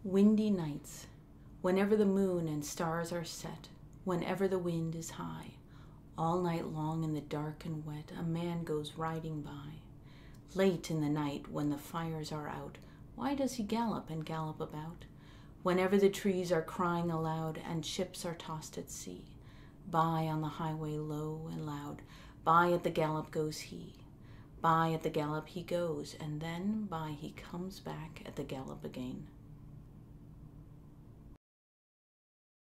Windy nights, whenever the moon and stars are set, whenever the wind is high, all night long in the dark and wet, a man goes riding by. Late in the night, when the fires are out, why does he gallop and gallop about? Whenever the trees are crying aloud and ships are tossed at sea, by on the highway low and loud, by at the gallop goes he. By at the gallop he goes, and then by he comes back at the gallop again.